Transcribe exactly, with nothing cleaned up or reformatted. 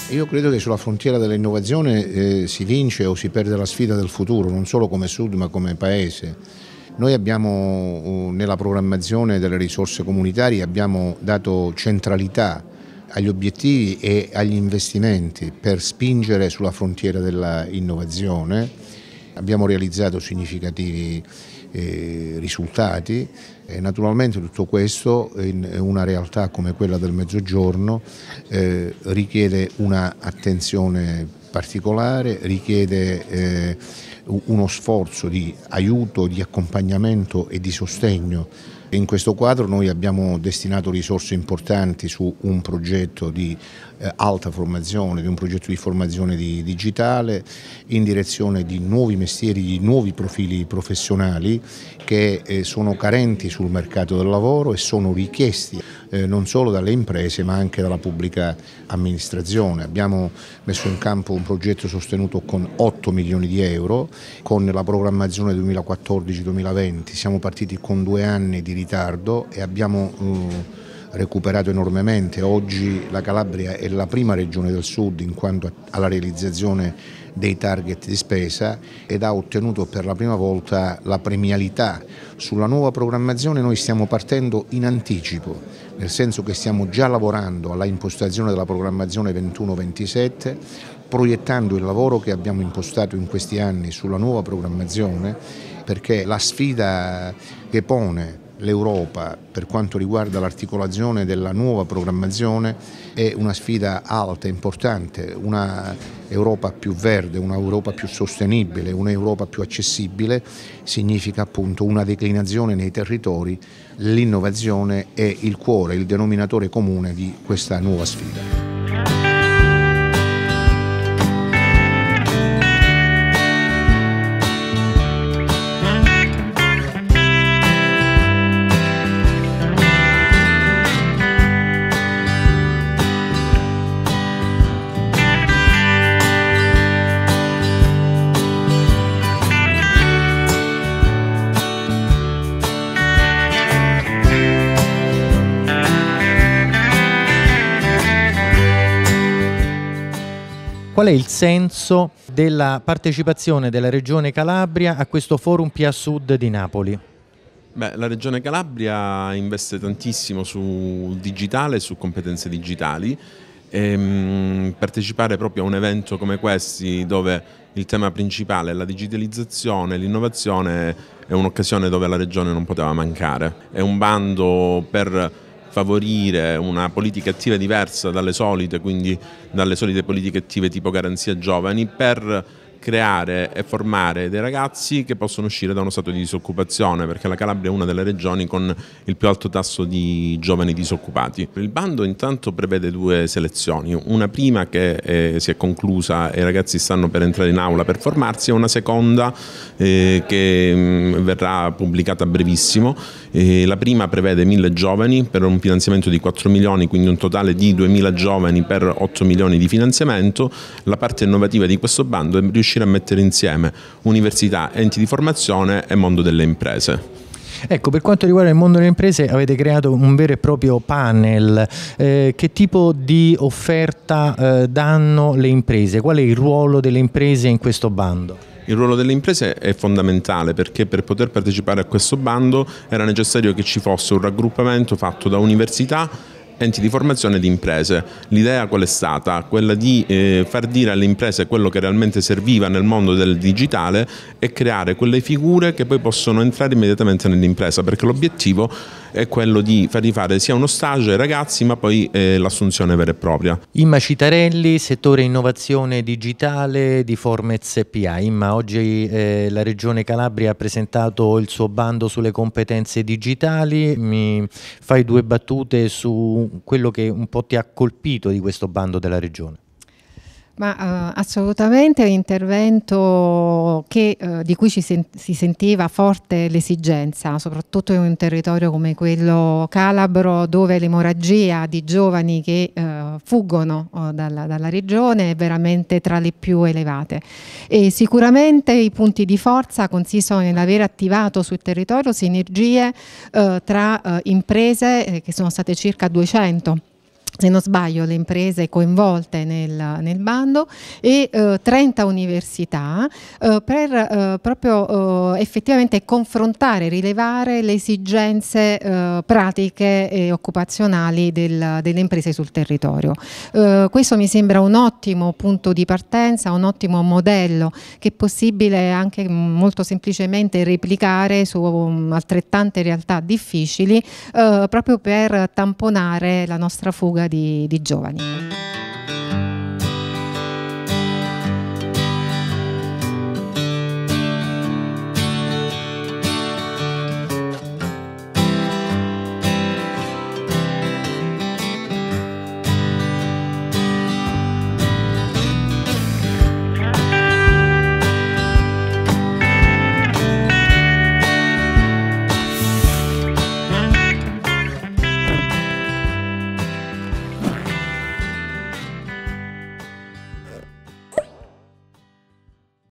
Io credo che sulla frontiera dell'innovazione eh, si vince o si perde la sfida del futuro, non solo come Sud ma come Paese. Noi abbiamo nella programmazione delle risorse comunitarie abbiamo dato centralità agli obiettivi e agli investimenti per spingere sulla frontiera dell'innovazione. Abbiamo realizzato significativi eh, risultati e naturalmente tutto questo in una realtà come quella del Mezzogiorno eh, richiede una attenzione particolare, richiede eh, uno sforzo di aiuto, di accompagnamento e di sostegno. In questo quadro noi abbiamo destinato risorse importanti su un progetto di eh, alta formazione, di un progetto di formazione di digitale in direzione di nuovi mestieri, di nuovi profili professionali che eh, sono carenti sul mercato del lavoro e sono richiesti eh, non solo dalle imprese ma anche dalla pubblica amministrazione. Abbiamo messo in campo un progetto sostenuto con otto milioni di euro con la programmazione duemilaquattordici duemilaventi. Siamo partiti con due anni di ritardo e abbiamo eh, recuperato enormemente. Oggi la Calabria è la prima regione del Sud in quanto alla realizzazione dei target di spesa ed ha ottenuto per la prima volta la premialità. Sulla nuova programmazione noi stiamo partendo in anticipo, nel senso che stiamo già lavorando alla impostazione della programmazione ventuno ventisette, proiettando il lavoro che abbiamo impostato in questi anni sulla nuova programmazione, perché la sfida che pone l'Europa per quanto riguarda l'articolazione della nuova programmazione è una sfida alta, importante, una Europa più verde, una Europa più sostenibile, un'Europa più accessibile, significa appunto una declinazione nei territori. L'innovazione è il cuore, il denominatore comune di questa nuova sfida. Qual è il senso della partecipazione della Regione Calabria a questo Forum P A Sud di Napoli? Beh, la Regione Calabria investe tantissimo su digitale e su competenze digitali. E, mh, partecipare proprio a un evento come questi dove il tema principale è la digitalizzazione, l'innovazione, è un'occasione dove la Regione non poteva mancare. È un bando per favorire una politica attiva diversa dalle solite, quindi dalle solite politiche attive tipo Garanzia Giovani, per creare e formare dei ragazzi che possono uscire da uno stato di disoccupazione, perché la Calabria è una delle regioni con il più alto tasso di giovani disoccupati. Il bando intanto prevede due selezioni, una prima che eh, si è conclusa e i ragazzi stanno per entrare in aula per formarsi, e una seconda eh, che mh, verrà pubblicata a brevissimo. Eh, la prima prevede mille giovani per un finanziamento di quattro milioni, quindi un totale di duemila giovani per otto milioni di finanziamento. La parte innovativa di questo bando è riuscire a mettere insieme università, enti di formazione e mondo delle imprese. Ecco, per quanto riguarda il mondo delle imprese avete creato un vero e proprio panel. Eh, che tipo di offerta eh, danno le imprese? Qual è il ruolo delle imprese in questo bando? Il ruolo delle imprese è fondamentale, perché per poter partecipare a questo bando era necessario che ci fosse un raggruppamento fatto da università, enti di formazione e di imprese. L'idea qual è stata? Quella di eh, far dire alle imprese quello che realmente serviva nel mondo del digitale e creare quelle figure che poi possono entrare immediatamente nell'impresa, perché l'obiettivo è quello di far rifare sia uno stage ai ragazzi ma poi eh, l'assunzione vera e propria. Imma Citarelli, settore innovazione digitale di Formez S P A. Imma, oggi eh, la Regione Calabria ha presentato il suo bando sulle competenze digitali. Mi fai due battute su quello che un po' ti ha colpito di questo bando della Regione? Ma uh, assolutamente è un intervento che, uh, di cui ci sen si sentiva forte l'esigenza, soprattutto in un territorio come quello calabro, dove l'emorragia di giovani che uh, fuggono uh, dalla, dalla regione è veramente tra le più elevate. E sicuramente i punti di forza consistono nell'aver attivato sul territorio sinergie uh, tra uh, imprese, eh, che sono state circa duecento, se non sbaglio, le imprese coinvolte nel, nel bando e eh, trenta università eh, per eh, proprio eh, effettivamente confrontare, rilevare le esigenze eh, pratiche e occupazionali del, delle imprese sul territorio. Eh, questo mi sembra un ottimo punto di partenza, un ottimo modello che è possibile anche molto semplicemente replicare su um, altrettante realtà difficili eh, proprio per tamponare la nostra fuga Di, di giovani.